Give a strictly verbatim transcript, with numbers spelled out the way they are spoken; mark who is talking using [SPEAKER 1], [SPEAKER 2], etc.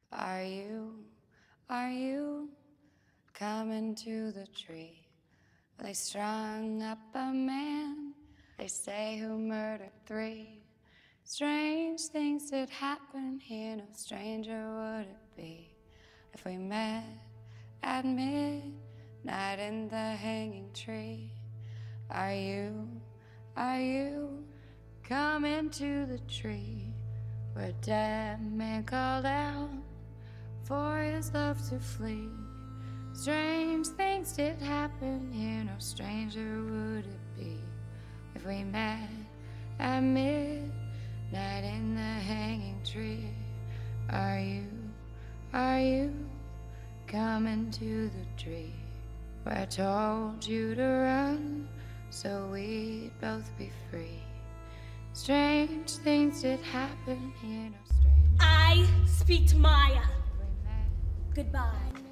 [SPEAKER 1] Are you, are you coming to the tree? They strung up a man, they say, who murdered three. Strange things did happen here, no stranger would it be if we met at midnight in the hanging tree. Are you, are you coming to the tree where a dead man called out for his love to flee? Strange things did happen here, no stranger would it be if we met at midnight in the hanging tree. Are you, are you coming to the tree where I told you to run so we'd both be free? Strange things did happen here, no stranger.
[SPEAKER 2] I speak to Maya. Goodbye.